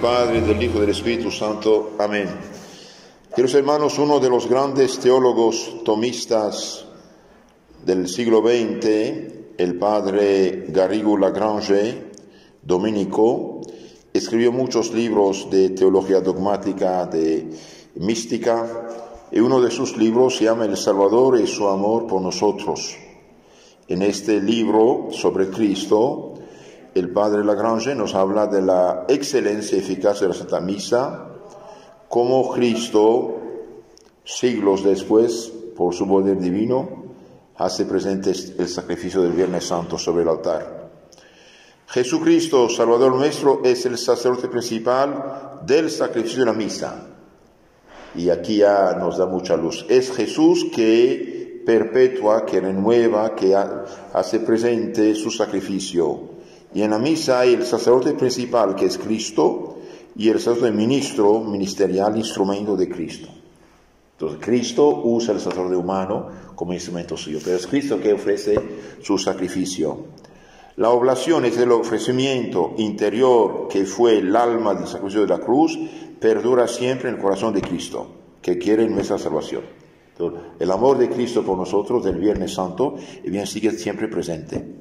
Padre, del Hijo y del Espíritu Santo. Amén. Queridos hermanos, uno de los grandes teólogos tomistas del siglo XX, el padre Garrigou-Lagrange, dominico, escribió muchos libros de teología dogmática, de mística, y uno de sus libros se llama El Salvador y su amor por nosotros. En este libro sobre Cristo, el padre Lagrange nos habla de la excelencia y eficacia de la Santa Misa, cómo Cristo, siglos después, por su poder divino, hace presente el sacrificio del Viernes Santo sobre el altar. Jesucristo, Salvador nuestro, es el sacerdote principal del sacrificio de la misa. Y aquí ya nos da mucha luz. Es Jesús que perpetúa, que renueva, que hace presente su sacrificio. Y en la misa hay el sacerdote principal, que es Cristo, y el sacerdote ministerial, instrumento de Cristo. Entonces, Cristo usa el sacerdote humano como instrumento suyo, pero es Cristo que ofrece su sacrificio. La oblación es el ofrecimiento interior que fue el alma del sacrificio de la cruz, perdura siempre en el corazón de Cristo, que quiere nuestra salvación. Entonces, el amor de Cristo por nosotros del Viernes Santo, bien, sigue siempre presente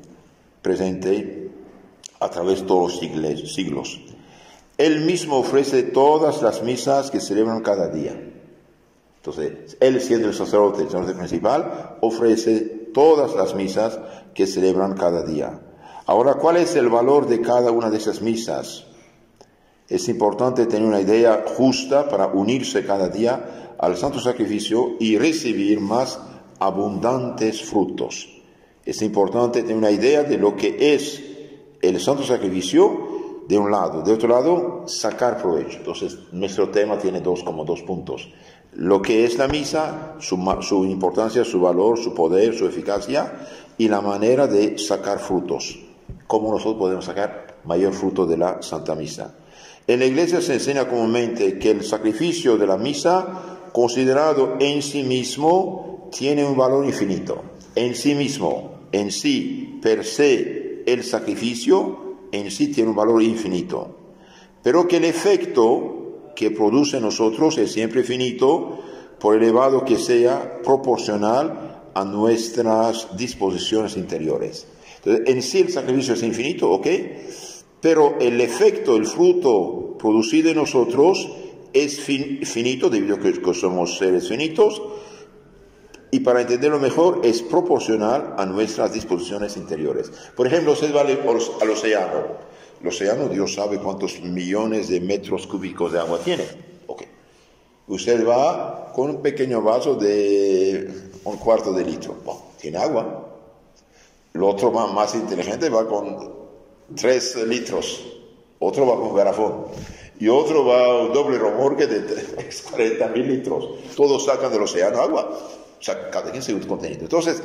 a través de todos los siglos. Él mismo ofrece todas las misas que celebran cada día. Entonces, Él siendo el sacerdote principal, ofrece todas las misas que celebran cada día. Ahora, ¿cuál es el valor de cada una de esas misas? Es importante tener una idea justa para unirse cada día al santo sacrificio y recibir más abundantes frutos. Es importante tener una idea de lo que es el santo sacrificio de un lado, de otro lado, sacar provecho. Entonces, nuestro tema tiene dos puntos. Lo que es la misa, su importancia, su valor, su poder, su eficacia, y la manera de sacar frutos. Cómo nosotros podemos sacar mayor fruto de la Santa Misa. En la Iglesia se enseña comúnmente que el sacrificio de la misa, considerado en sí mismo, tiene un valor infinito. En sí mismo, en sí, per se, el sacrificio en sí tiene un valor infinito, pero que el efecto que produce en nosotros es siempre finito, por elevado que sea, proporcional a nuestras disposiciones interiores. Entonces, en sí el sacrificio es infinito, ¿ok? Pero el efecto, el fruto producido en nosotros es finito, debido a que somos seres finitos, y para entenderlo mejor, es proporcional a nuestras disposiciones interiores. Por ejemplo, usted va al océano. El océano, Dios sabe cuántos millones de metros cúbicos de agua tiene. Okay. Usted va con un pequeño vaso de 1/4 de litro. Bueno, tiene agua. El otro más inteligente va con 3 litros. Otro va con garrafón. Y otro va a un doble remolque de 40.000 litros. Todos sacan del océano agua. O sea, cada quien se contenido. Entonces,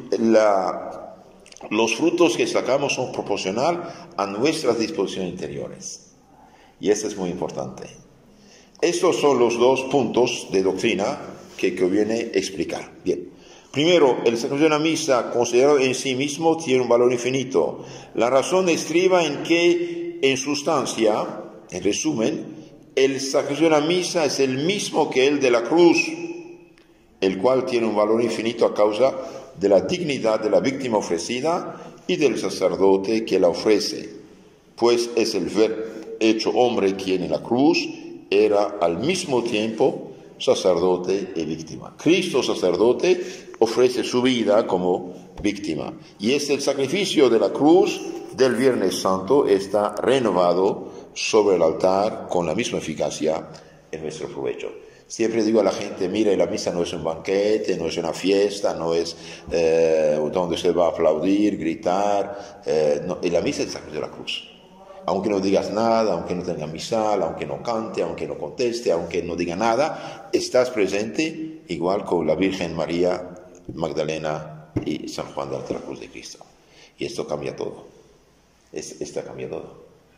los frutos que sacamos son proporcional a nuestras disposiciones interiores. Y esto es muy importante. Estos son los dos puntos de doctrina que viene a explicar. Bien. Primero, el sacrificio de la misa, considerado en sí mismo, tiene un valor infinito. La razón estriba en que, en sustancia, en resumen, el sacrificio de la misa es el mismo que el de la cruz, el cual tiene un valor infinito a causa de la dignidad de la víctima ofrecida y del sacerdote que la ofrece, pues es el ver hecho hombre quien en la cruz era al mismo tiempo sacerdote y víctima. Cristo, sacerdote, ofrece su vida como víctima, y es el sacrificio de la cruz del Viernes Santo está renovado sobre el altar con la misma eficacia en nuestro provecho. Siempre digo a la gente, mira, la misa no es un banquete, no es una fiesta, no es donde se va a aplaudir, gritar. No, la misa es el sacrificio de la cruz. Aunque no digas nada, aunque no tenga misal, aunque no cante, aunque no conteste, aunque no diga nada, estás presente igual con la Virgen María Magdalena y San Juan de la Cruz de Cristo. Y esto cambia todo. Esto cambia todo.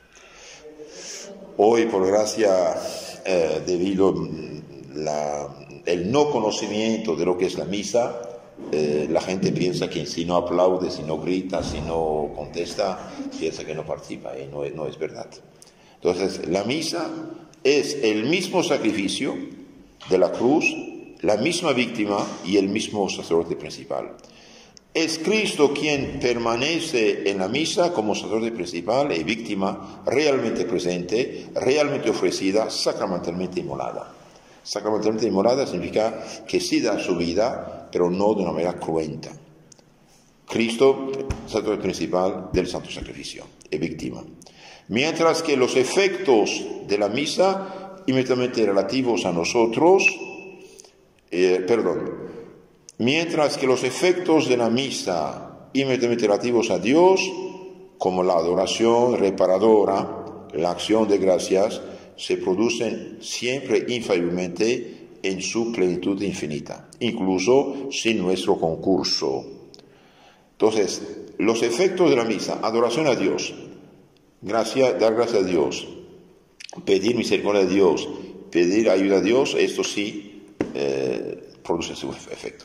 Hoy, por gracia, debido el no conocimiento de lo que es la misa, la gente piensa que si no aplaude, si no grita, si no contesta, piensa que no participa, y no es verdad. Entonces, la misa es el mismo sacrificio de la cruz, la misma víctima y el mismo sacerdote principal. Es Cristo quien permanece en la misa como sacerdote principal y víctima realmente presente, realmente ofrecida, sacramentalmente inmolada. Sacramentalmente inmolada significa que sí da su vida, pero no de una manera cruenta. Cristo, sacerdote principal del santo sacrificio y víctima. Mientras que los efectos de la misa, inmediatamente relativos a nosotros, mientras que los efectos de la misa, inmediatamente relativos a Dios, como la adoración reparadora, la acción de gracias, se producen siempre infaliblemente en su plenitud infinita, incluso sin nuestro concurso. Entonces, los efectos de la misa, adoración a Dios, dar gracias a Dios, pedir misericordia a Dios, pedir ayuda a Dios, esto sí produce su efecto.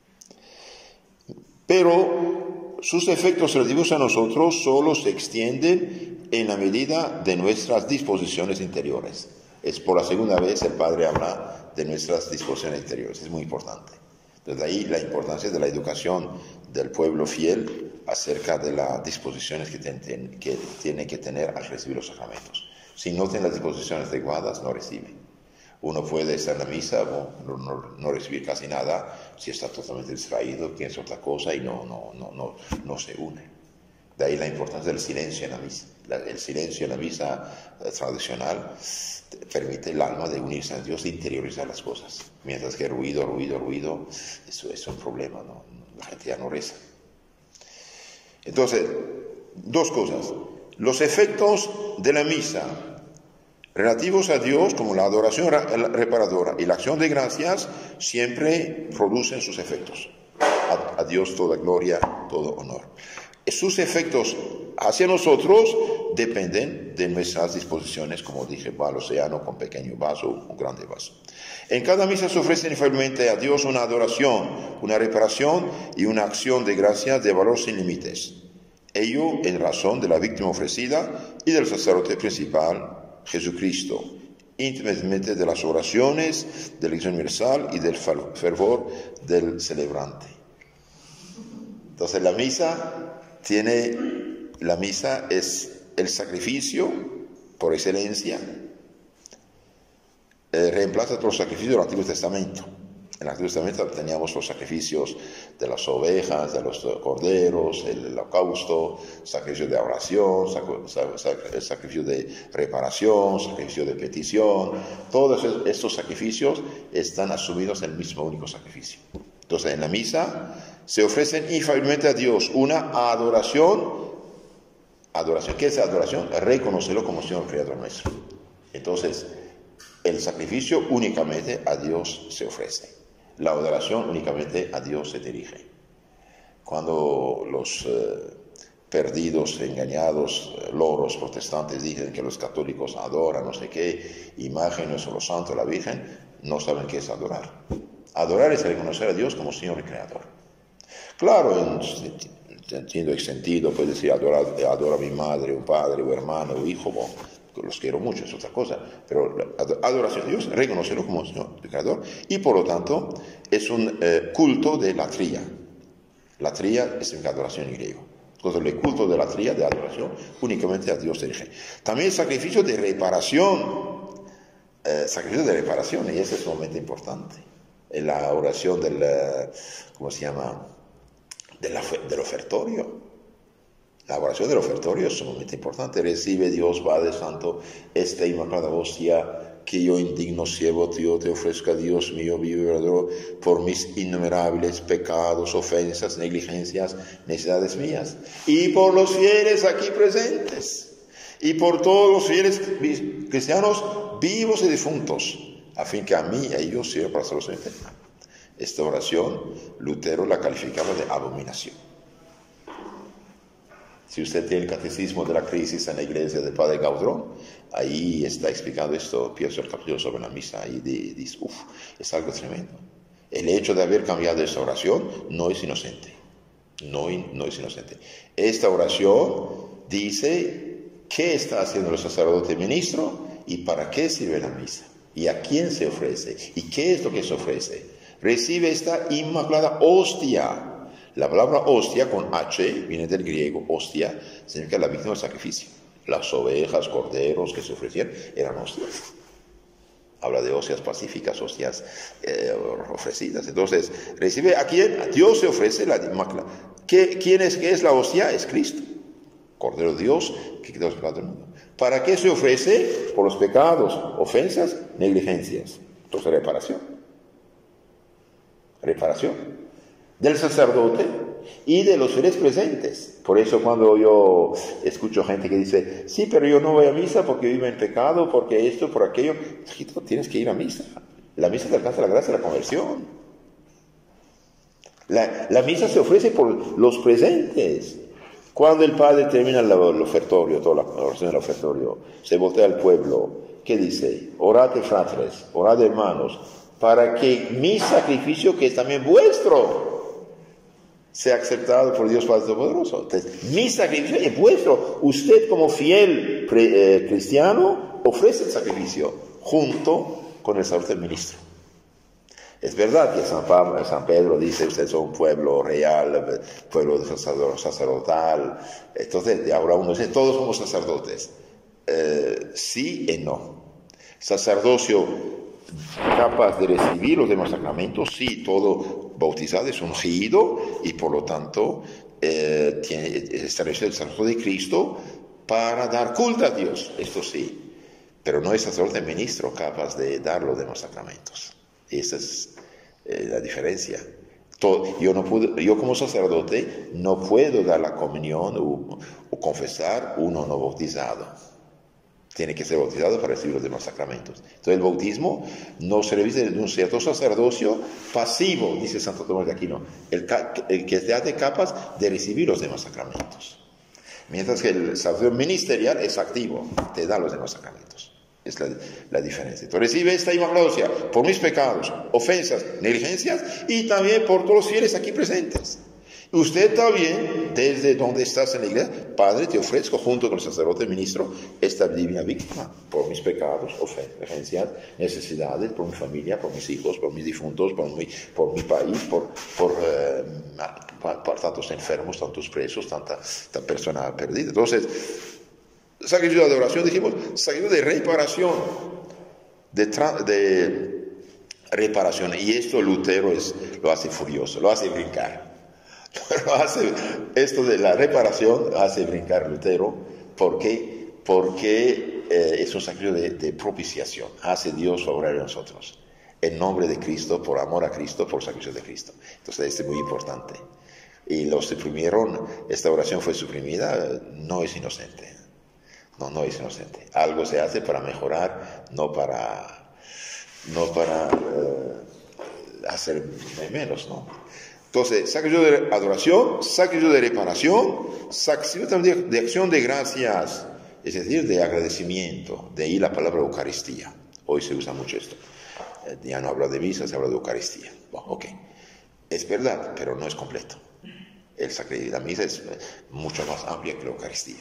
Pero sus efectos relativos a nosotros solo se extienden en la medida de nuestras disposiciones interiores. Es por la segunda vez el Padre habla de nuestras disposiciones interiores, es muy importante. Desde ahí la importancia de la educación del pueblo fiel acerca de las disposiciones que tiene que tener al recibir los sacramentos. Si no tiene las disposiciones adecuadas, no recibe. Uno puede estar en la misa, no recibir casi nada, si está totalmente distraído, piensa otra cosa y no se une. De ahí la importancia del silencio en la misa. El silencio en la misa tradicional permite al alma de unirse a Dios, de interiorizar las cosas. Mientras que ruido, eso es un problema, ¿no? La gente ya no reza. Entonces, dos cosas. Los efectos de la misa relativos a Dios, como la adoración reparadora y la acción de gracias, siempre producen sus efectos. A Dios toda gloria, todo honor. Sus efectos hacia nosotros dependen de nuestras disposiciones, como dije, va al océano con pequeño vaso, un grande vaso. En cada misa se ofrece infaliblemente a Dios una adoración, una reparación y una acción de gracias de valor sin límites. Ello en razón de la víctima ofrecida y del sacerdote principal, Jesucristo, independientemente de las oraciones, de la Iglesia universal y del fervor del celebrante. Entonces la misa es el sacrificio por excelencia, reemplaza todos los sacrificios del Antiguo Testamento. En el Antiguo Testamento teníamos los sacrificios de las ovejas, de los corderos, el holocausto, sacrificio de oración, sacrificio de reparación, sacrificio de petición. Todos estos sacrificios están asumidos en el mismo único sacrificio. Entonces en la misa se ofrecen infaliblemente a Dios una adoración. ¿Qué es adoración? Reconocerlo como Señor Creador nuestro. Entonces, el sacrificio únicamente a Dios se ofrece. La adoración únicamente a Dios se dirige. Cuando los perdidos, engañados, loros protestantes dicen que los católicos adoran no sé qué, imágenes o los santos, la Virgen, no saben qué es adorar. Adorar es reconocer a Dios como Señor y Creador. Claro, entiendo el sentido, puede decir adoro a mi madre, un padre, un hermano, un hijo, los quiero mucho, es otra cosa, pero la adoración a Dios, reconocerlo como Señor y Creador, y por lo tanto es un culto de la tría. La tría es una adoración en griego. Entonces el culto de la tría, de adoración, únicamente a Dios se dirige. También el sacrificio de reparación, y eso es sumamente importante. En la oración del ofertorio. La oración del ofertorio es sumamente importante. Recibe Dios, Padre Santo, esta inmaculada hostia que yo, indigno siervo tuyo, te ofrezco a Dios mío, vivo y verdadero, por mis innumerables pecados, ofensas, negligencias, necesidades mías, y por los fieles aquí presentes, y por todos los fieles cristianos vivos y difuntos, a fin que a mí y a ellos sirva para salvación eterna. Esta oración, Lutero la calificaba de abominación. Si usted tiene el catecismo de la crisis en la iglesia del Padre Gaudrón, ahí está explicando esto, pienso el capítulo sobre la misa, y dice, es algo tremendo. El hecho de haber cambiado esta oración no es inocente. No es inocente. Esta oración dice qué está haciendo el sacerdote ministro y para qué sirve la misa. Y a quién se ofrece. Y qué es lo que se ofrece. Recibe esta inmaculada hostia. La palabra hostia con H viene del griego. Hostia significa la víctima del sacrificio. Las ovejas, corderos que se ofrecían eran hostias. Habla de hostias pacíficas, hostias ofrecidas. Entonces, recibe a quién. A Dios se ofrece la inmaculada. ¿Qué es la hostia? Es Cristo. Cordero de Dios que quitó los pecados del mundo. ¿Para qué se ofrece? Por los pecados, ofensas, negligencias. Entonces, reparación. Reparación del sacerdote y de los fieles presentes. Por eso cuando yo escucho gente que dice, sí, pero yo no voy a misa porque vivo en pecado, porque esto, por aquello. Tienes que ir a misa. La misa te alcanza la gracia de la conversión. La misa se ofrece por los presentes. Cuando el padre termina el ofertorio, toda la oración del ofertorio, se voltea al pueblo, ¿qué dice? Orate fratres, orad hermanos, para que mi sacrificio, que es también vuestro, sea aceptado por Dios Padre Todopoderoso. Entonces, mi sacrificio es vuestro. Usted como fiel cristiano ofrece el sacrificio junto con el sacerdote ministro. Es verdad que San Pedro dice, ustedes son un pueblo real, pueblo sacerdotal. Entonces, ahora uno dice, todos somos sacerdotes. Sí y no. Sacerdocio capaz de recibir los demás sacramentos, sí, todo bautizado es ungido y por lo tanto está recibiendo el sacerdote de Cristo para dar culto a Dios, esto sí. Pero no es sacerdote ministro capaz de dar los demás sacramentos. Esa es la diferencia. Yo como sacerdote no puedo dar la comunión o confesar uno no bautizado. Tiene que ser bautizado para recibir los demás sacramentos. Entonces el bautismo no se reviste de un cierto sacerdocio pasivo, dice Santo Tomás de Aquino, el que te hace capaz de recibir los demás sacramentos. Mientras que el sacerdocio ministerial es activo, te da los demás sacramentos. Es la diferencia. Entonces recibe esta inmaculada por mis pecados, ofensas, negligencias y también por todos los fieles aquí presentes. Usted también, desde donde estás en la iglesia, Padre, te ofrezco junto con el sacerdote ministro esta divina víctima por mis pecados, ofensas, necesidades, por mi familia, por mis hijos, por mis difuntos, por mi país, por tantos enfermos, tantos presos, tanta persona perdida. Entonces, sacrificio de adoración, dijimos, sacrificio de reparación, de reparación. Y esto Lutero lo hace furioso, lo hace brincar. Esto de la reparación hace brincar Lutero. ¿Por qué? Porque es un sacrificio de propiciación. Hace Dios obrar en nosotros. En nombre de Cristo, por amor a Cristo, por sacrificio de Cristo. Entonces, esto es muy importante. Y lo suprimieron, esta oración fue suprimida, no es inocente. No es inocente. Algo se hace para mejorar, no para hacer menos, ¿no? Entonces, sacrificio de adoración, sacrificio de reparación, sacrificio también de acción de gracias, es decir, de agradecimiento. De ahí la palabra Eucaristía. Hoy se usa mucho esto. Ya no habla de misa, se habla de Eucaristía. Bueno, ok. Es verdad, pero no es completo. La misa es mucho más amplia que la Eucaristía.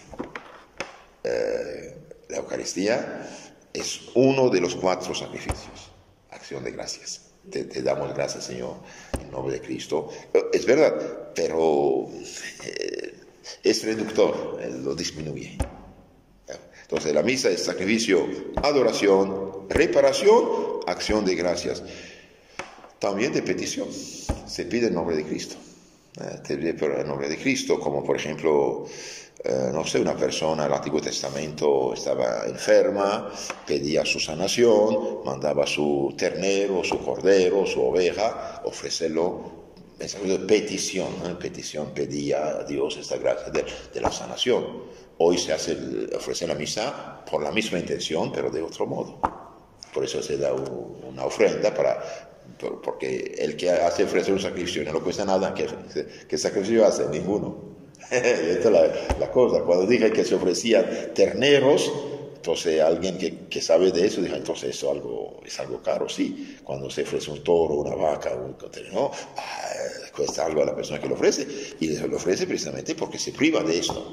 La Eucaristía es uno de los 4 sacrificios. Acción de gracias. Te damos gracias, Señor, en nombre de Cristo. Es verdad, pero es reductor, lo disminuye. Entonces la misa es sacrificio, adoración, reparación, acción de gracias. También de petición. Se pide en nombre de Cristo. Te pide en nombre de Cristo, como por ejemplo, no sé, una persona en el Antiguo Testamento estaba enferma, pedía su sanación, mandaba su ternero, su cordero, su oveja, ofrecerlo en petición, ¿no? En petición pedía a Dios esta gracia de la sanación. Hoy se ofrece la misa por la misma intención, pero de otro modo. Por eso se da una ofrenda porque el que hace ofrecer un sacrificio no le cuesta nada. ¿Qué sacrificio hace? Ninguno. Esta es la cosa. Cuando dije que se ofrecían terneros, entonces alguien que sabe de eso dijo, entonces eso es algo caro. Sí, cuando se ofrece un toro, una vaca, un ternero, cuesta algo a la persona que lo ofrece, y lo ofrece precisamente porque se priva de esto.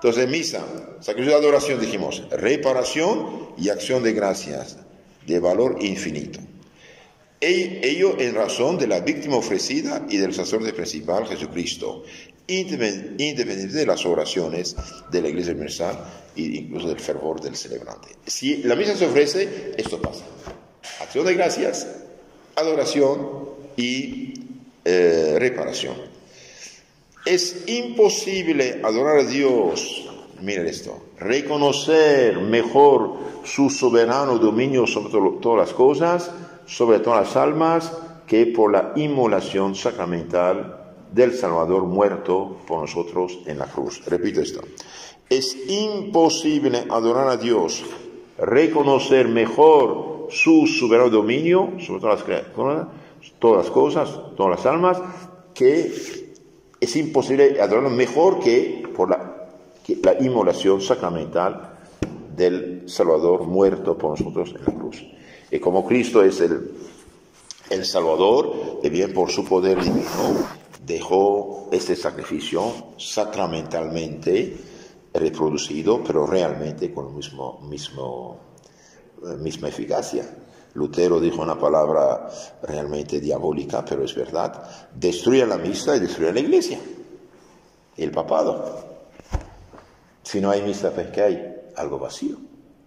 Entonces, misa, sacrificio de adoración, dijimos, reparación y acción de gracias, de valor infinito. Ello en razón de la víctima ofrecida y del sacerdote principal, Jesucristo, independiente de las oraciones de la Iglesia Universal e incluso del fervor del celebrante. Si la misa se ofrece, esto pasa. Acción de gracias, adoración y reparación. Es imposible adorar a Dios, miren esto, reconocer mejor su soberano dominio sobre todas las cosas, sobre todas las almas, que por la inmolación sacramental del Salvador muerto por nosotros en la cruz. Repito esto. Es imposible adorar a Dios, reconocer mejor su soberano dominio sobre todas las cosas, todas las almas, que es imposible adorarlo mejor que por la inmolación sacramental del Salvador muerto por nosotros en la cruz. Y como Cristo es el Salvador, y bien por su poder divino, dejó este sacrificio sacramentalmente reproducido, pero realmente con la misma eficacia. Lutero dijo una palabra realmente diabólica, pero es verdad: destruye la misa y destruye la iglesia, el papado. Si no hay misa, pues ¿qué hay? Algo vacío.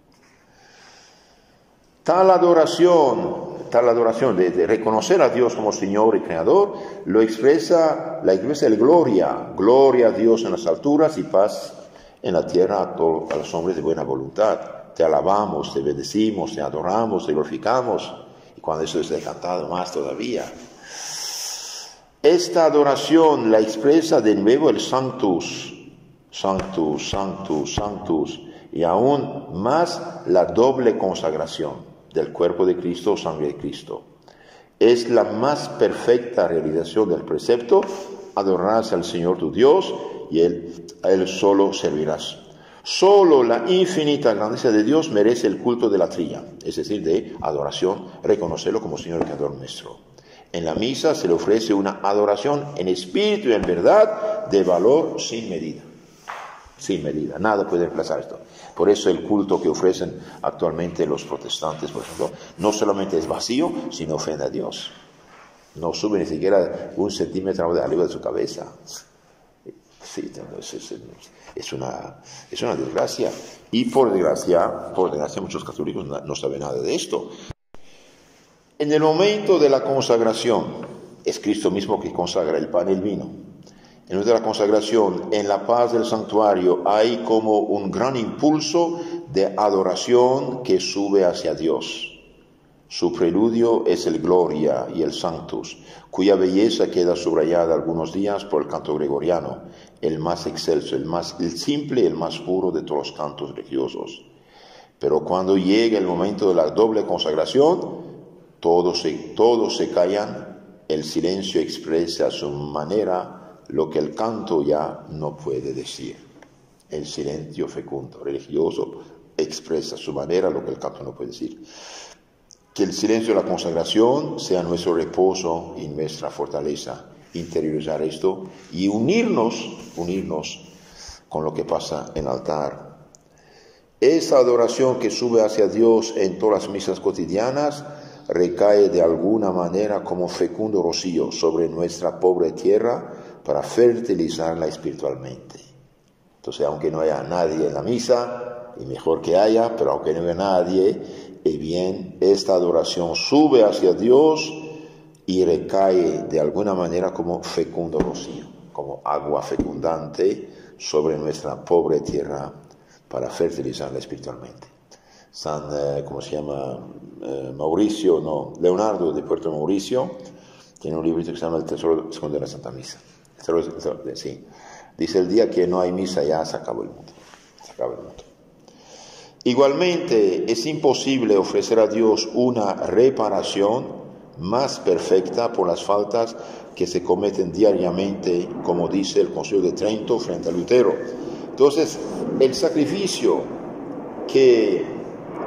Tal adoración de reconocer a Dios como Señor y Creador, lo expresa la iglesia de gloria a Dios en las alturas y paz en la tierra a los hombres de buena voluntad. Te alabamos, te bendecimos, te adoramos, te glorificamos, y cuando eso es cantado, más todavía. Esta adoración la expresa de nuevo el Sanctus, Sanctus, Sanctus, Sanctus, y aún más la doble consagración del cuerpo de Cristo, sangre de Cristo. Es la más perfecta realización del precepto: adorarás al Señor tu Dios y a Él solo servirás. Solo la infinita grandeza de Dios merece el culto de la trilla, es decir, de adoración, reconocerlo como Señor y Creador nuestro. En la misa se le ofrece una adoración en espíritu y en verdad de valor sin medida. Sin medida, nada puede reemplazar esto. Por eso el culto que ofrecen actualmente los protestantes, por ejemplo, no solamente es vacío, sino ofende a Dios. No sube ni siquiera 1 centímetro de arriba de su cabeza. Sí, es una desgracia. Y por desgracia muchos católicos no saben nada de esto. En el momento de la consagración, es Cristo mismo que consagra el pan y el vino. En el momento de la consagración, en la paz del santuario, hay como un gran impulso de adoración que sube hacia Dios. Su preludio es el Gloria y el Sanctus, cuya belleza queda subrayada algunos días por el canto gregoriano, el más excelso, el simple y el más puro de todos los cantos religiosos. Pero cuando llega el momento de la doble consagración, todos se callan, el silencio expresa a su manera lo que el canto ya no puede decir. El silencio fecundo, religioso, expresa a su manera lo que el canto no puede decir. Que el silencio de la consagración sea nuestro reposo y nuestra fortaleza. Interiorizar esto y unirnos con lo que pasa en el altar. Esa adoración que sube hacia Dios en todas las misas cotidianas recae de alguna manera como fecundo rocío sobre nuestra pobre tierra para fertilizarla espiritualmente. Entonces, aunque no haya nadie en la misa, y mejor que haya, pero aunque no haya nadie, bien, esta adoración sube hacia Dios y recae de alguna manera como fecundo rocío, como agua fecundante sobre nuestra pobre tierra para fertilizarla espiritualmente. Leonardo de Puerto Mauricio tiene un libro que se llama El Tesoro Escondido de la Santa Misa. Sí. Dice: el día que no hay misa ya se acabó el mundo. Se acaba el mundo. Igualmente es imposible ofrecer a Dios una reparación más perfecta por las faltas que se cometen diariamente, como dice el Concilio de Trento frente a Lutero. Entonces, el sacrificio que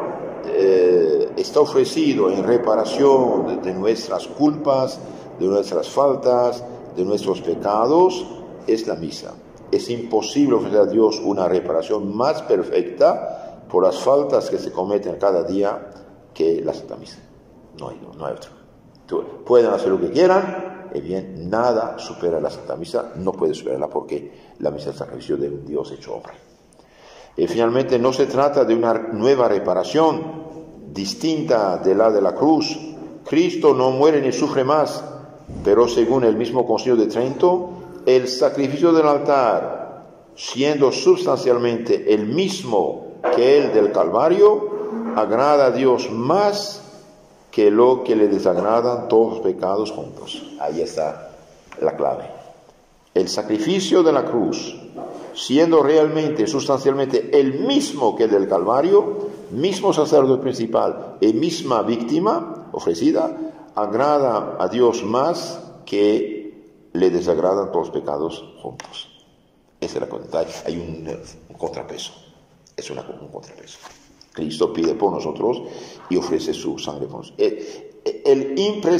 está ofrecido en reparación de nuestras culpas, de nuestras faltas, de nuestros pecados, es la misa. es imposible ofrecer a Dios una reparación más perfecta por las faltas que se cometen cada día que la Santa Misa. No hay otro. Pueden hacer lo que quieran, y bien, nada supera la Santa Misa, no puede superarla porque la misa es el sacrificio de un Dios hecho hombre. Y finalmente no se trata de una nueva reparación distinta de la de la cruz. Cristo no muere ni sufre más, pero según el mismo Concilio de Trento, el sacrificio del altar, siendo sustancialmente el mismo que el del Calvario, agrada a Dios más que lo que le desagradan todos los pecados juntos. Ahí está la clave. El sacrificio de la cruz, siendo realmente, sustancialmente el mismo que el del Calvario, mismo sacerdote principal y misma víctima ofrecida, agrada a Dios más que le desagradan todos los pecados juntos. Esa es la cuenta. Hay un contrapeso. Es un contrapeso. Cristo pide por nosotros y ofrece su sangre por nosotros. El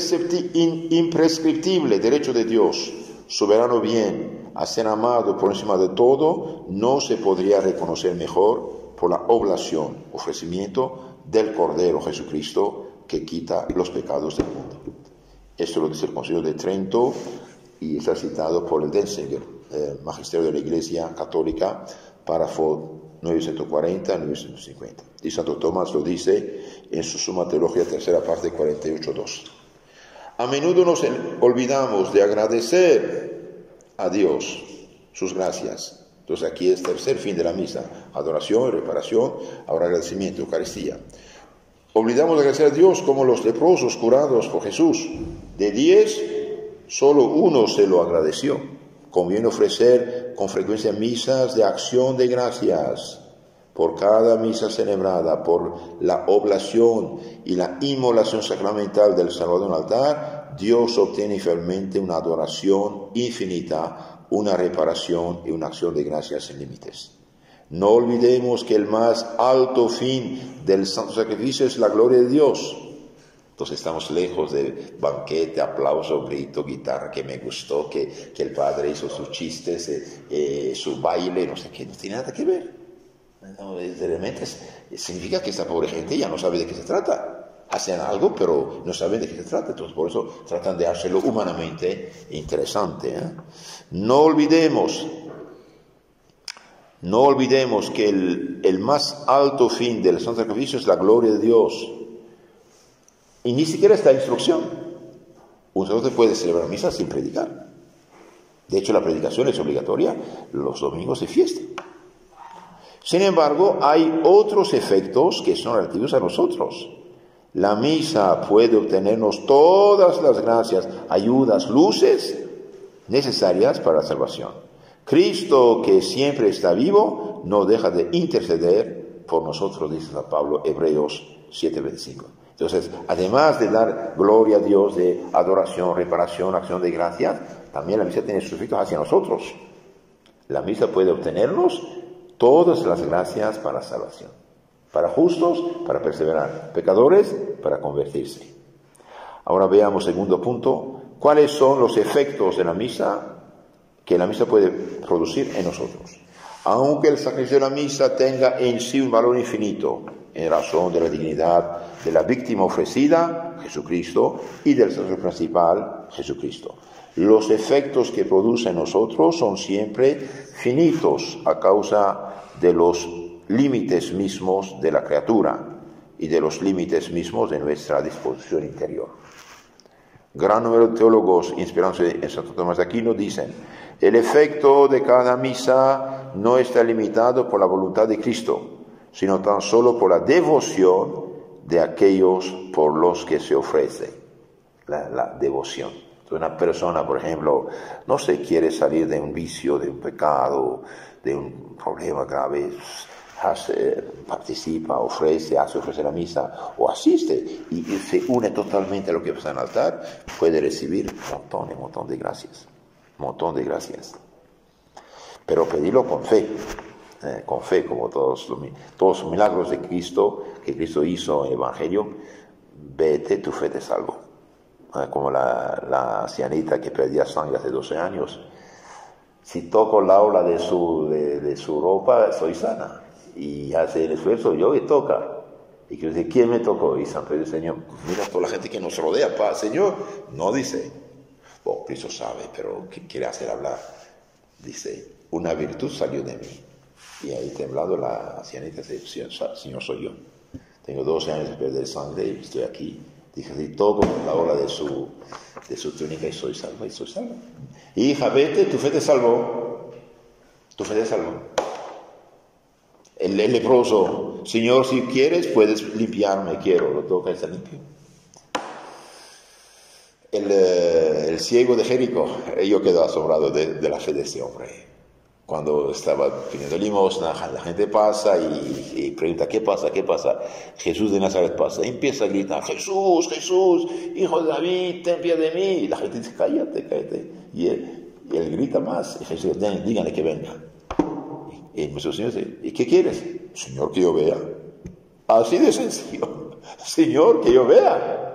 imprescriptible derecho de Dios, soberano bien, a ser amado por encima de todo, no se podría reconocer mejor por la oblación, ofrecimiento del Cordero Jesucristo que quita los pecados del mundo. Esto lo dice el Concilio de Trento y está citado por el Denzinger, Magisterio de la Iglesia Católica, párrafo 940-950. Y Santo Tomás lo dice en su Suma Teología, tercera parte, 48.2. A menudo nos olvidamos de agradecer a Dios sus gracias. Entonces aquí es tercer fin de la misa: adoración, reparación, ahora agradecimiento, Eucaristía. Olvidamos de agradecer a Dios como los leprosos curados por Jesús. De 10, solo uno se lo agradeció. Conviene ofrecer con frecuencia misas de acción de gracias. Por cada misa celebrada, por la oblación y la inmolación sacramental del Salvador en el altar, Dios obtiene fielmente una adoración infinita, una reparación y una acción de gracias sin límites. No olvidemos que el más alto fin del santo sacrificio es la gloria de Dios. Entonces estamos lejos de banquete, aplauso, grito, guitarra, que me gustó, que el padre hizo sus chistes, su baile, no sé qué, no tiene nada que ver. No, realmente significa que esta pobre gente ya no sabe de qué se trata. Hacen algo, pero no saben de qué se trata. Entonces por eso tratan de hacerlo humanamente interesante. No olvidemos que el más alto fin del santo sacrificio es la gloria de Dios. Y ni siquiera esta instrucción. Un sacerdote puede celebrar misa sin predicar. De hecho, la predicación es obligatoria los domingos de fiesta. Sin embargo, hay otros efectos que son relativos a nosotros. La misa puede obtenernos todas las gracias, ayudas, luces necesarias para la salvación. Cristo, que siempre está vivo, no deja de interceder por nosotros, dice San Pablo, Hebreos 7:25. Entonces, además de dar gloria a Dios, de adoración, reparación, acción de gracias, también la misa tiene sus efectos hacia nosotros. La misa puede obtenernos todas las gracias para la salvación. Para justos, para perseverar. Pecadores, para convertirse. Ahora veamos, segundo punto, cuáles son los efectos de la misa que la misa puede producir en nosotros. Aunque el sacrificio de la misa tenga en sí un valor infinito, en razón de la dignidad de la víctima ofrecida, Jesucristo, y del sacerdote principal, Jesucristo. Los efectos que produce en nosotros son siempre finitos a causa de los límites mismos de la criatura y de los límites mismos de nuestra disposición interior. Gran número de teólogos inspirándose en Santo Tomás de Aquino dicen: el efecto de cada misa no está limitado por la voluntad de Cristo, sino tan solo por la devoción de aquellos por los que se ofrece. La devoción. Entonces, una persona, por ejemplo, no se quiere salir de un vicio, de un pecado, de un problema grave, participa, ofrece la misa o asiste y se une totalmente a lo que pasa en el altar, puede recibir un montón de gracias. Pero pedirlo con fe, como todos los milagros de Cristo, que Cristo hizo en el Evangelio. Vete, tu fe te salvó. Como la ancianita que perdía sangre hace 12 años. Si toco la ola de su ropa, soy sana. Y hace el esfuerzo, yo y toca. Y que dice, ¿quién me tocó? Y San Pedro dice, Señor, mira toda la gente que nos rodea, Señor. No dice, Cristo sabe, pero ¿qué quiere hacer hablar? Dice, una virtud salió de mí. Y ahí temblando la ancianita dice, Señor, soy yo. Tengo 12 años de perder sangre y estoy aquí. Dije, si toco la ola de su túnica y soy salvo, y soy salvo. Hija, vete, tu fe te salvó. Tu fe te salvó. El leproso, Señor, si quieres, puedes limpiarme, quiero. Lo toca y está limpio. El ciego de Jericó, yo quedo asombrado de la fe de este hombre. Cuando estaba pidiendo limosna, la gente pasa y pregunta, ¿qué pasa? ¿Qué pasa? Jesús de Nazaret pasa. Y empieza a gritar, Jesús, Jesús, hijo de David, ten piedad de mí. Y la gente dice, cállate, cállate. Y él grita más. Y Jesús dice, díganle que venga. Y nuestro Señor dice, ¿y qué quieres? Señor, que yo vea. Así de sencillo. Señor, que yo vea.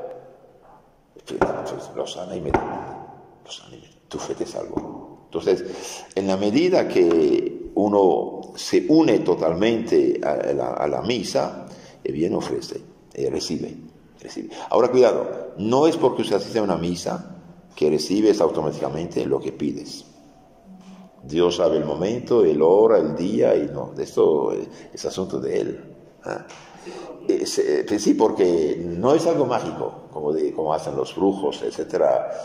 Lo sana inmediatamente. Tu fe te salvó. Entonces, en la medida que uno se une totalmente a la misa, bien ofrece, recibe. Ahora, cuidado, no es porque usted asiste a una misa que recibes automáticamente lo que pides. Dios sabe el momento, el hora, el día, y no, esto es asunto de Él. Sí, porque no es algo mágico, como hacen los brujos, etc.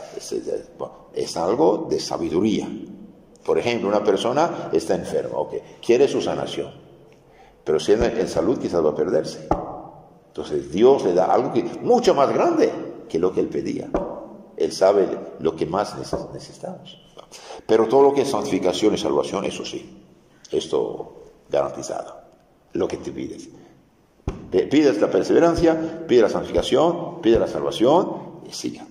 Es algo de sabiduría. Por ejemplo, una persona está enferma, quiere su sanación, pero si en salud quizás va a perderse. Entonces Dios le da algo mucho más grande que lo que él pedía. Él sabe lo que más necesitamos. Pero todo lo que es santificación y salvación, eso sí, esto garantizado, lo que te pides. Pides la perseverancia, pides la santificación, pides la salvación y siga.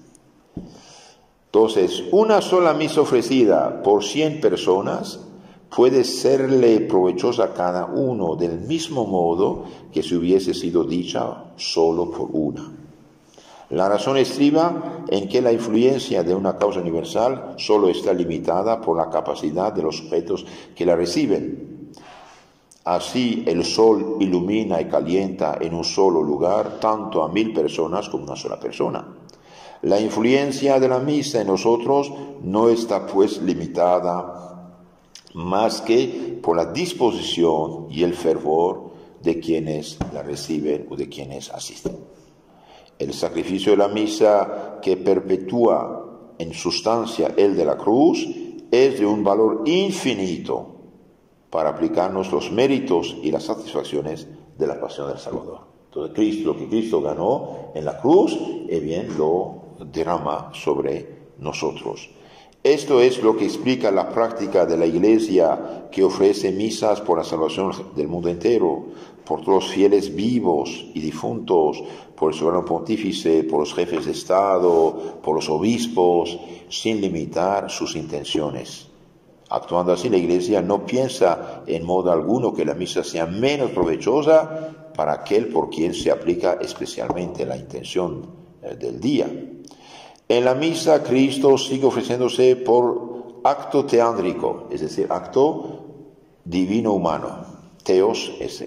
Entonces, una sola misa ofrecida por 100 personas puede serle provechosa a cada uno del mismo modo que si hubiese sido dicha solo por una. La razón estriba en que la influencia de una causa universal solo está limitada por la capacidad de los sujetos que la reciben. Así el sol ilumina y calienta en un solo lugar tanto a 1000 personas como una sola persona. La influencia de la misa en nosotros no está pues limitada más que por la disposición y el fervor de quienes la reciben o de quienes asisten. El sacrificio de la misa que perpetúa en sustancia el de la cruz es de un valor infinito para aplicarnos los méritos y las satisfacciones de la pasión del Salvador. Entonces, lo que Cristo ganó en la cruz, bien lo derrama sobre nosotros. Esto es lo que explica la práctica de la Iglesia, que ofrece misas por la salvación del mundo entero, por todos los fieles vivos y difuntos, por el soberano pontífice, por los jefes de Estado, por los obispos, sin limitar sus intenciones. Actuando así, la Iglesia no piensa en modo alguno que la misa sea menos provechosa para aquel por quien se aplica especialmente la intención del día. En la misa, Cristo sigue ofreciéndose por acto teándrico, es decir, acto divino-humano. Theos es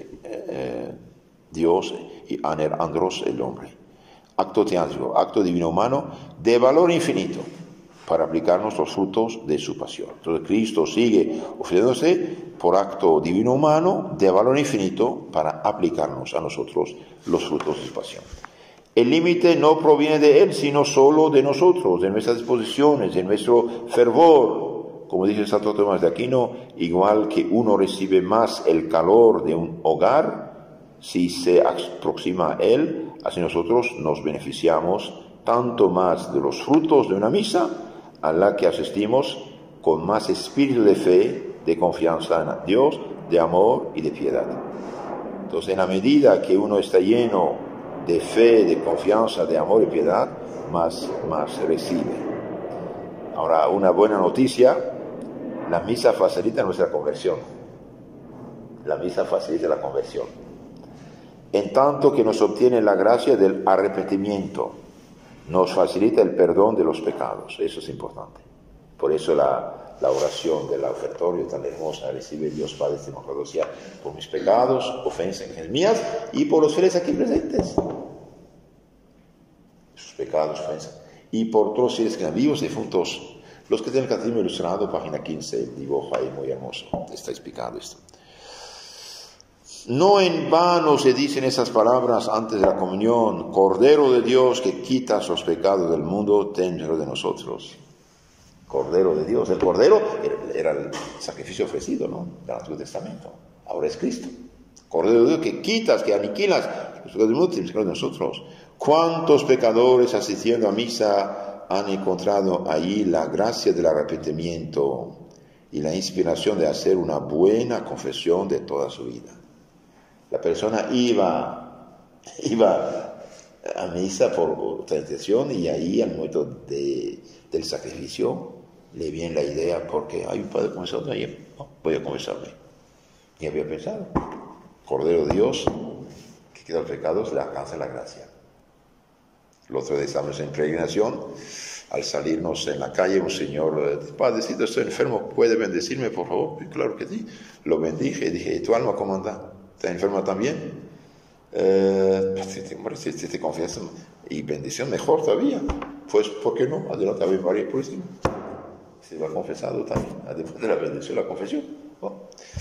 Dios y andros el hombre. Acto teándrico, acto divino-humano de valor infinito para aplicarnos los frutos de su pasión. Entonces Cristo sigue ofreciéndose por acto divino-humano de valor infinito para aplicarnos a nosotros los frutos de su pasión. El límite no proviene de Él, sino solo de nosotros, de nuestras disposiciones, de nuestro fervor. Como dice Santo Tomás de Aquino, igual que uno recibe más el calor de un hogar si se aproxima a él, así nosotros nos beneficiamos tanto más de los frutos de una misa a la que asistimos con más espíritu de fe, de confianza en Dios, de amor y de piedad. Entonces, en la medida que uno está lleno de fe, de confianza, de amor y piedad, más recibe. Ahora, una buena noticia, la misa facilita nuestra conversión. La misa facilita la conversión. En tanto que nos obtiene la gracia del arrepentimiento, nos facilita el perdón de los pecados. Eso es importante. Por eso la oración del ofertorio tan hermosa: recibe Dios Padre esta Eucaristía por mis pecados, ofensas mías y por los fieles aquí presentes. Sus pecados, ofensas. Y por todos los seres que están vivos y difuntos. Los que tienen el catecismo ilustrado, página 15, el dibujo ahí muy hermoso, está explicado esto. No en vano se dicen esas palabras antes de la comunión: Cordero de Dios que quitas los pecados del mundo, ten piedad de nosotros. Cordero de Dios. El Cordero era el sacrificio ofrecido, ¿no?, del Antiguo Testamento. Ahora es Cristo. Cordero de Dios que quitas, que aniquilas los pecados del mundo, ten piedad de nosotros. ¿Cuántos pecadores asistiendo a misa han encontrado ahí la gracia del arrepentimiento y la inspiración de hacer una buena confesión de toda su vida? La persona iba a misa por otra intención, y ahí al momento del sacrificio le viene la idea: porque hay un padre confesado ahí, no, voy a confesarme. Ni había pensado. Cordero de Dios que quita los pecados, le alcanza la gracia. El otro día estamos en peregrinación. Al salirnos en la calle, un señor: Padrecito, estoy enfermo, ¿puede bendecirme, por favor? Y claro que sí. Lo bendije y dije: ¿tu alma cómo anda? ¿Está enferma también? Si te confiesas y bendición, mejor todavía. Pues, ¿por qué no? Adelante, Ave María Purísima. Se lo ha confesado también, además de la bendición, la confesión. ¿No?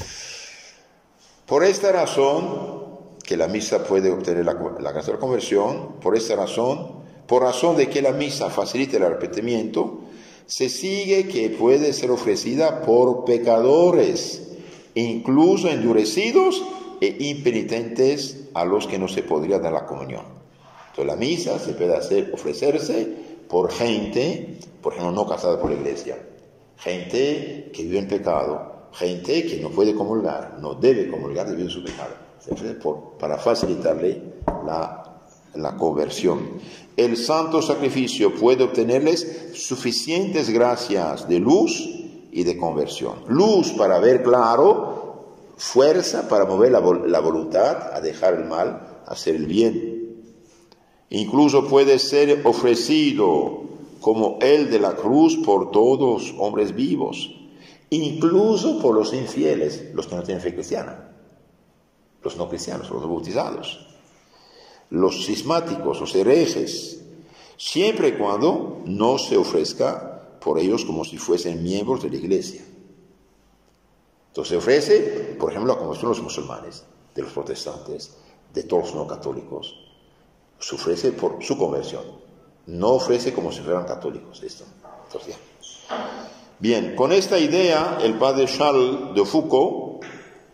Por esta razón, que la misa puede obtener la gracia de la conversión, por razón de que la misa facilita el arrepentimiento, se sigue que puede ser ofrecida por pecadores, incluso endurecidos e impenitentes, a los que no se podría dar la comunión. Entonces la misa se puede ofrecerse por gente, por ejemplo, no casada por la iglesia, gente que vive en pecado, gente que no puede comulgar, no debe comulgar debido a su pecado. Se ofrece para facilitarle la conversión. El santo sacrificio puede obtenerles suficientes gracias de luz y de conversión. Luz para ver claro, fuerza para mover la voluntad a dejar el mal, a hacer el bien. Incluso puede ser ofrecido como el de la cruz por todos hombres vivos, incluso por los infieles, los que no tienen fe cristiana, los no cristianos, los bautizados, los cismáticos, los herejes, siempre y cuando no se ofrezca por ellos como si fuesen miembros de la iglesia. Entonces se ofrece, por ejemplo, la conversión de los musulmanes, de los protestantes, de todos los no católicos. Se ofrece por su conversión, no ofrece como si fueran católicos. Esto. Entonces, bien, con esta idea, el padre Charles de Foucault,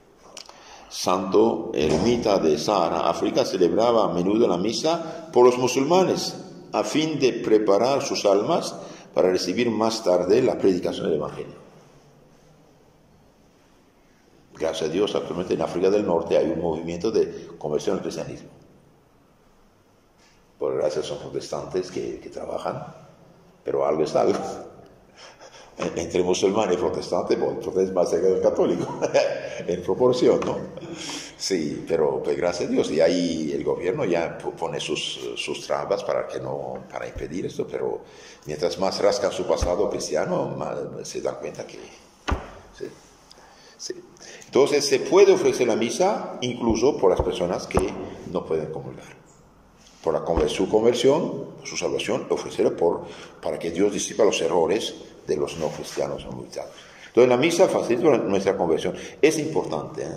santo ermita de Sahara, África, celebraba a menudo la misa por los musulmanes, a fin de preparar sus almas para recibir más tarde la predicación del Evangelio. Gracias a Dios, actualmente en África del Norte hay un movimiento de conversión al cristianismo. Por gracias son protestantes que trabajan, pero algo es algo. Entre musulmanes y protestantes, bueno, el protestante es más cerca del católico, en proporción, ¿no? Sí, pero pues gracias a Dios, y ahí el gobierno ya pone sus trabas para impedir esto, pero mientras más rascan su pasado cristiano, más se dan cuenta que... Sí. Entonces se puede ofrecer la misa incluso por las personas que no pueden comulgar. Por su conversión, su salvación, ofrecerla para que Dios disipa los errores de los no cristianos no bautizados. Entonces la misa facilita nuestra conversión. Es importante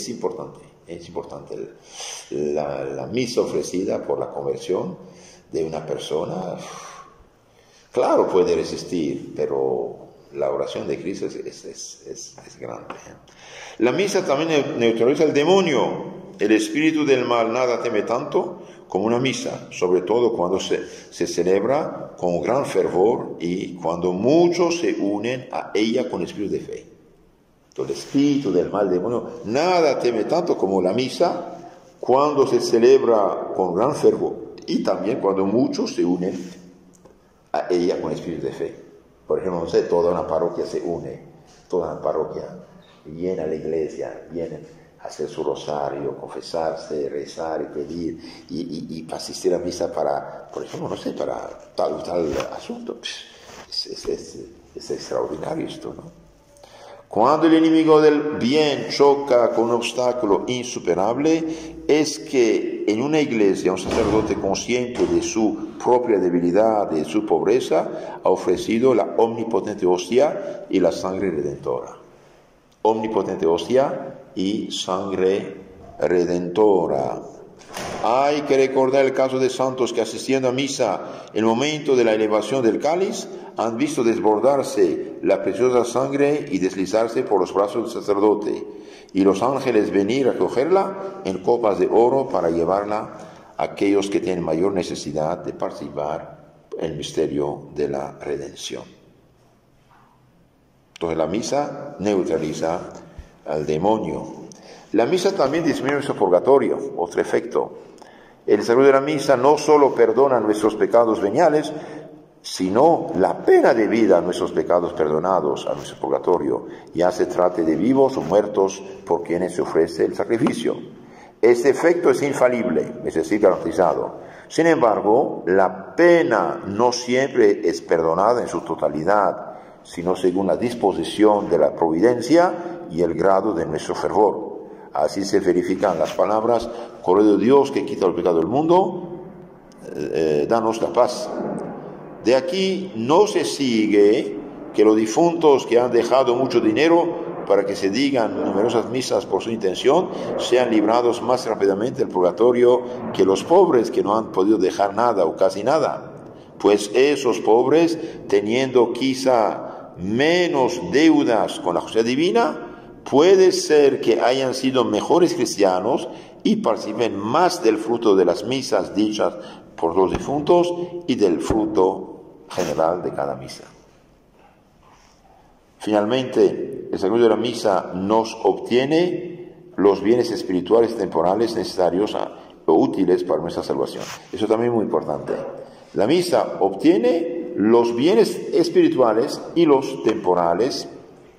la misa ofrecida por la conversión de una persona. Claro, puede resistir, pero la oración de Cristo es grande. La misa también neutraliza el demonio. El espíritu del mal nada teme tanto como una misa, sobre todo cuando se celebra con gran fervor y cuando muchos se unen a ella con espíritu de fe. Entonces, el espíritu del mal, demonio, nada teme tanto como la misa cuando se celebra con gran fervor y también cuando muchos se unen a ella con espíritu de fe. Por ejemplo, no sé, toda una parroquia se une, toda una parroquia viene a la iglesia, viene a hacer su rosario, confesarse, rezar y pedir, y para asistir a misa para, por ejemplo, no sé, para tal asunto. Es extraordinario esto, ¿no? Cuando el enemigo del bien choca con un obstáculo insuperable, es que en una iglesia un sacerdote consciente de su propia debilidad, de su pobreza, ha ofrecido la omnipotente hostia y la sangre redentora. Omnipotente hostia y sangre redentora. Hay que recordar el caso de santos que, asistiendo a misa en el momento de la elevación del cáliz, han visto desbordarse la preciosa sangre y deslizarse por los brazos del sacerdote, y los ángeles venir a cogerla en copas de oro para llevarla a aquellos que tienen mayor necesidad de participar en el misterio de la redención. Entonces la misa neutraliza al demonio. La misa también disminuye nuestro purgatorio, otro efecto. El sacerdote de la misa no solo perdona nuestros pecados veniales, sino la pena debida a nuestros pecados perdonados, a nuestro purgatorio, ya se trate de vivos o muertos por quienes se ofrece el sacrificio. Este efecto es infalible, es decir, garantizado. Sin embargo, la pena no siempre es perdonada en su totalidad, sino según la disposición de la providencia y el grado de nuestro fervor. Así se verifican las palabras: Cordero de Dios que quita el pecado del mundo, danos la paz. De aquí no se sigue que los difuntos que han dejado mucho dinero para que se digan numerosas misas por su intención sean librados más rápidamente del purgatorio que los pobres que no han podido dejar nada o casi nada. Pues esos pobres, teniendo quizá menos deudas con la justicia divina, puede ser que hayan sido mejores cristianos y participen más del fruto de las misas dichas por los difuntos y del fruto general de cada misa. Finalmente, el sacramento de la misa nos obtiene los bienes espirituales temporales necesarios o útiles para nuestra salvación. Eso también es muy importante. La misa obtiene los bienes espirituales y los temporales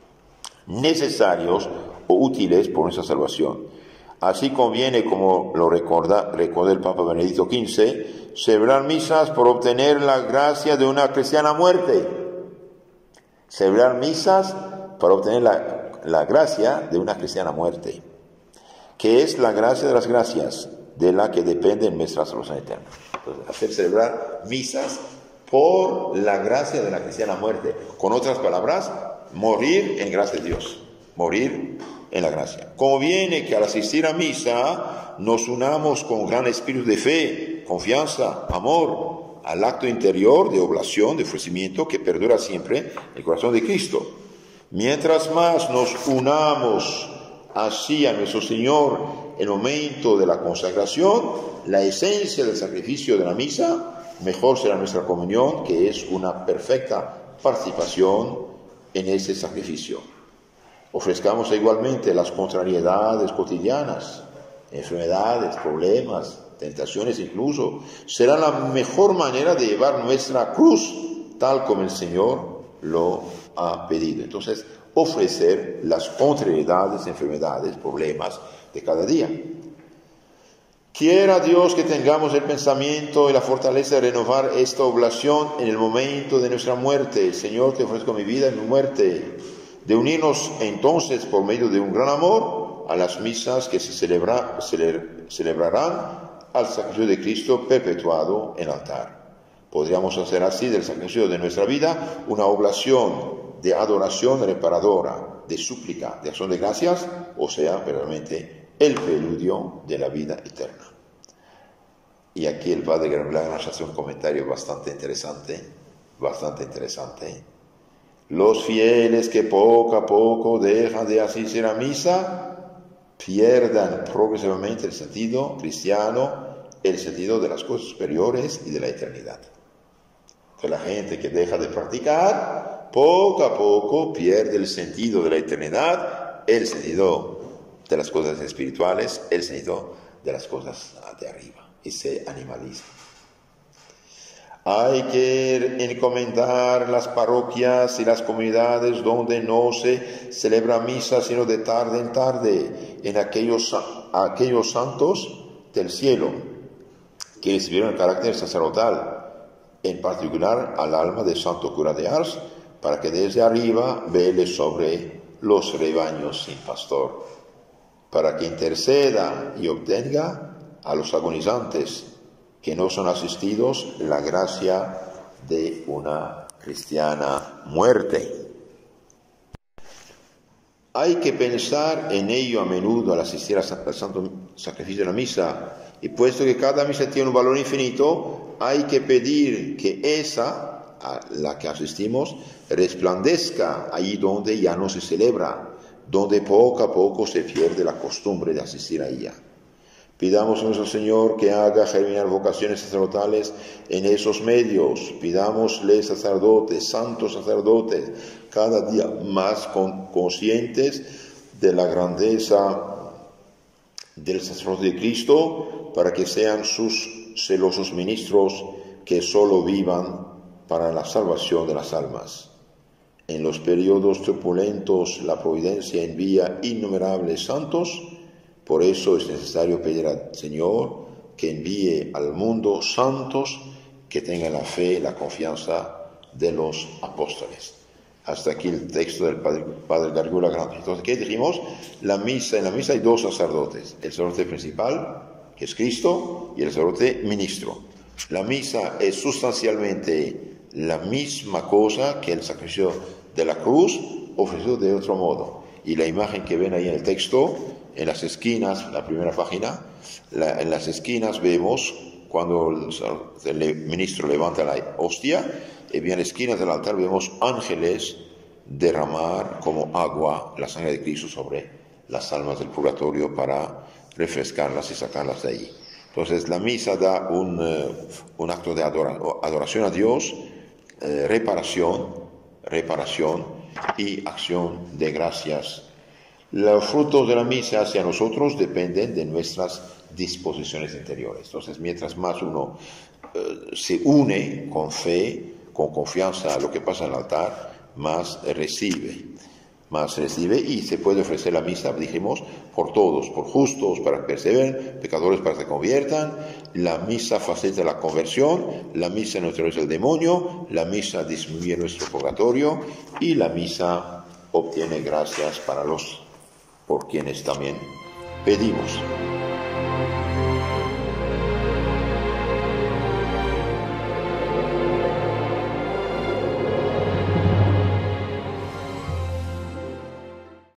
necesarios o útiles por nuestra salvación. Así conviene, como lo recuerda el Papa Benedicto XV, celebrar misas por obtener la gracia de una cristiana muerte. Celebrar misas para obtener la gracia de una cristiana muerte, que es la gracia de las gracias, de la que depende nuestra salvación eterna. Entonces, hacer celebrar misas por la gracia de la cristiana muerte. Con otras palabras, morir en gracia de Dios, morir en la gracia. Conviene que al asistir a misa nos unamos con gran espíritu de fe, confianza, amor, al acto interior de oblación, de ofrecimiento que perdura siempre en el corazón de Cristo. Mientras más nos unamos así a nuestro Señor en el momento de la consagración, la esencia del sacrificio de la misa, mejor será nuestra comunión, que es una perfecta participación en ese sacrificio. Ofrezcamos igualmente las contrariedades cotidianas, enfermedades, problemas, tentaciones incluso. Será la mejor manera de llevar nuestra cruz, tal como el Señor lo ha pedido. Entonces, ofrecer las contrariedades, enfermedades, problemas de cada día. Quiera Dios que tengamos el pensamiento y la fortaleza de renovar esta oblación en el momento de nuestra muerte. Señor, te ofrezco mi vida en mi muerte. De unirnos entonces por medio de un gran amor a las misas que se celebrarán al sacrificio de Cristo perpetuado en el altar. Podríamos hacer así del sacrificio de nuestra vida una oblación de adoración reparadora, de súplica, de acción de gracias, o sea, verdaderamente el preludio de la vida eterna. Y aquí el padre Granblaga nos hace un comentario bastante interesante. Los fieles que poco a poco dejan de asistir a misa pierdan progresivamente el sentido cristiano, el sentido de las cosas superiores y de la eternidad. Entonces la gente que deja de practicar, poco a poco pierde el sentido de la eternidad, el sentido de las cosas espirituales, el sentido de las cosas de arriba, y se animaliza. Hay que encomendar las parroquias y las comunidades donde no se celebra misa sino de tarde en tarde, en aquellos santos del cielo que recibieron el carácter sacerdotal, en particular al alma del santo cura de Ars, para que desde arriba vele sobre los rebaños sin pastor, para que interceda y obtenga a los agonizantes que no son asistidos la gracia de una cristiana muerte. Hay que pensar en ello a menudo al asistir al santo sacrificio de la misa, y puesto que cada misa tiene un valor infinito, hay que pedir que esa, a la que asistimos, resplandezca allí donde ya no se celebra, donde poco a poco se pierde la costumbre de asistir a ella. Pidamos a nuestro Señor que haga germinar vocaciones sacerdotales en esos medios. Pidámosle sacerdotes, santos sacerdotes, cada día más conscientes de la grandeza del sacerdote de Cristo, para que sean sus celosos ministros que solo vivan para la salvación de las almas. En los periodos turbulentos la providencia envía innumerables santos. Por eso es necesario pedir al Señor que envíe al mundo santos que tengan la fe y la confianza de los apóstoles. Hasta aquí el texto del Padre Gargula Grande. Entonces, ¿qué dijimos? En la misa hay dos sacerdotes. El sacerdote principal, que es Cristo, y el sacerdote ministro. La misa es sustancialmente la misma cosa que el sacrificio de la cruz, ofrecido de otro modo. Y la imagen que ven ahí en el texto, en las esquinas, la primera página, en las esquinas vemos cuando el ministro levanta la hostia, y bien en las esquinas del altar vemos ángeles derramar como agua la sangre de Cristo sobre las almas del purgatorio para refrescarlas y sacarlas de ahí. Entonces la misa da un acto de adoración a Dios, reparación y acción de gracias. Los frutos de la misa hacia nosotros dependen de nuestras disposiciones interiores. Entonces, mientras más uno se une con fe, con confianza a lo que pasa en el altar, más recibe, y se puede ofrecer la misa, dijimos, por todos, por justos para que perseveren, pecadores para que se conviertan. La misa facilita la conversión, la misa neutraliza el demonio, la misa disminuye nuestro purgatorio, y la misa obtiene gracias para los por quienes también pedimos.